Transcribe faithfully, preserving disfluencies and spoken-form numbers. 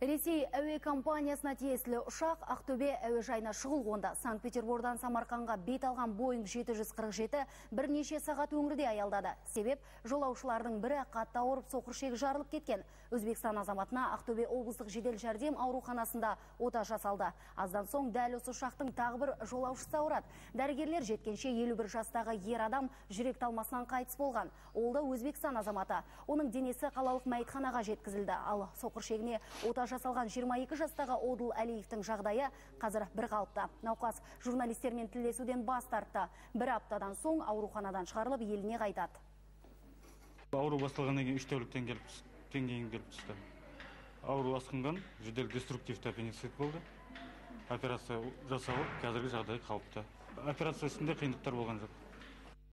Ресей әуе компаниясына тиесілі ұшақ Ақтөбе әуежайына шұғыл қонды. Санкт-Петербордан Самарқанға бет алған Боинг жеті жүз қырық жеті бірнеше сағат өңірде аялдады. Себеп жолаушылардың бірі қатты ауырып соқыршегі жарылып кеткен. Өзбекстан азаматына Ақтөбе облыстық жедел жәрдем ауруханасында ота жасалды. Аздан соң дәл осы ұшақтың тағы бір жолаушысы ауырады. Дәрігерлер жеткенше елу бір жастағы ер адам жүрек талмасынан қайтыс болған. Ол да Өзбекстан азаматы. Оның денесі қалалық мәйітханаға жеткізілді. Ал соқыршегіне ота жасалған жиырма екі жастағы Одыл Әлиевтің жағдайы қазір бір қалыпта. Науқас журналистермен тілдесуден бас тартты. Бір аптадан соң ауруханадан шығарылып еліне қайтады. Ауру басталғаннан кейін үш тәуліктен келіп кейін келіп түсті. Ауру асқынған, жедел деструктивті аппендицит болды. Операция жасалып, қазіргі жағдай қалыпты. Операциясында қиындықтар болған жоқ.